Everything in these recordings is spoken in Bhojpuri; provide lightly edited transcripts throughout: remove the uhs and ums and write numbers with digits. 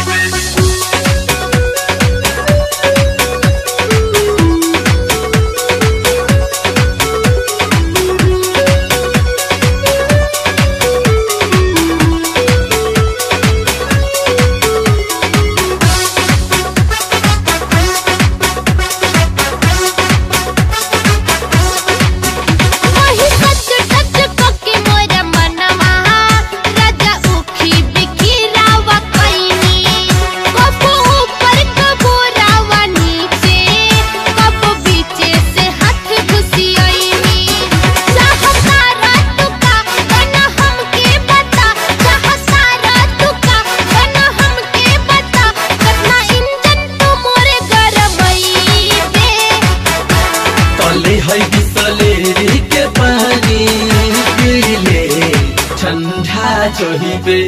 चोहिबे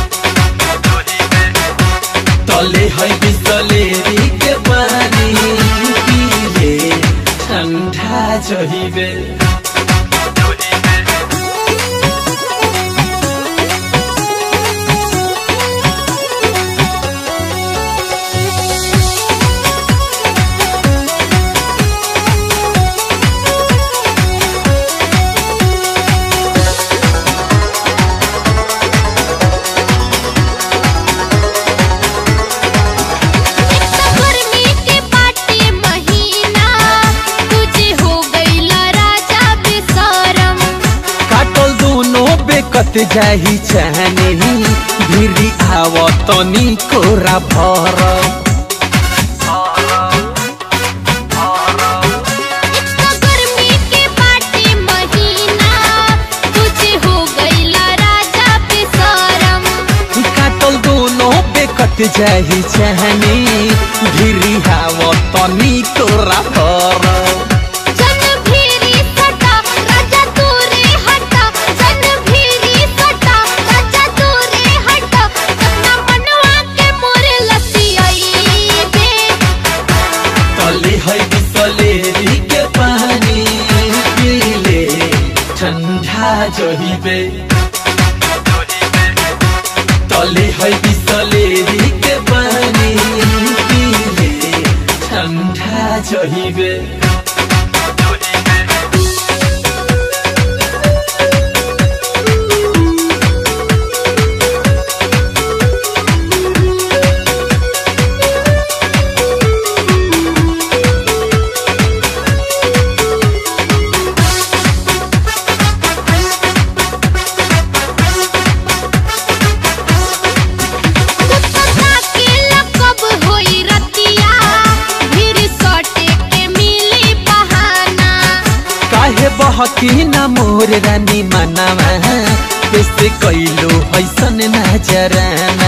तले है बिसलेरी के पानी पीले ठंडा चोहिबे कत जाही चाहने भिरी आवतनी कोरा भर गर्मी के बाटे महीना तुझे हो गईला राजा बेशरम काटल दोनों बेकत जाही चाहने भिरी आवतनी कोरा भर जोहिबे तले है बिसलेरी के पानी पीले ठंडा जोहिबे बहकी न मोर रानी मनावा कैसे कैलो ऐसन नजराना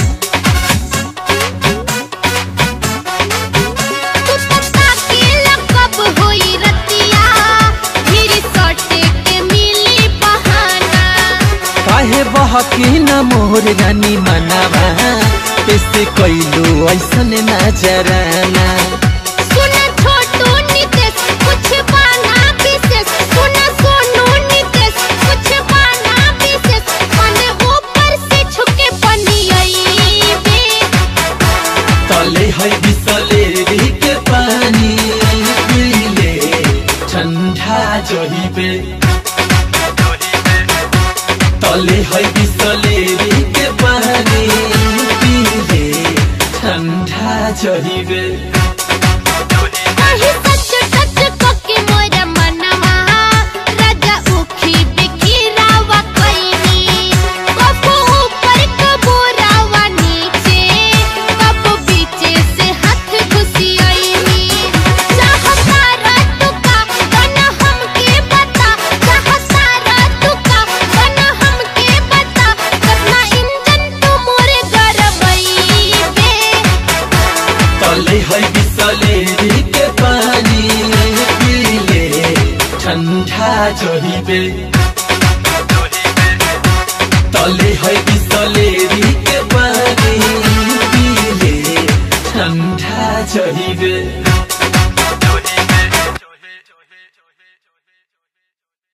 काहे बहकी न मोर रानी मनावा कैसे कैलो ऐसन नजराना जोहिबे तले है बिसलेरी के पानी पीले ठंडा जोहिबे है बिसलेरी के पानी पीले ठंडा जोहिबे तले है बिसलेरी के पानी पीले ठंडा जोहिबे।